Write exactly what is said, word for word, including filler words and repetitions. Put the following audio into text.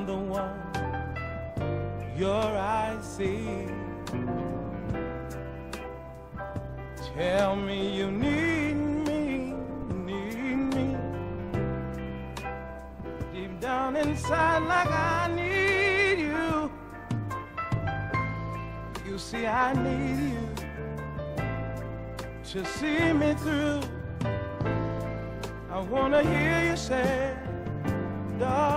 I'm the one your eyes see. Tell me you need me, need me. Deep down inside like I need you. You see I need you to see me through. I wanna hear you say, darling,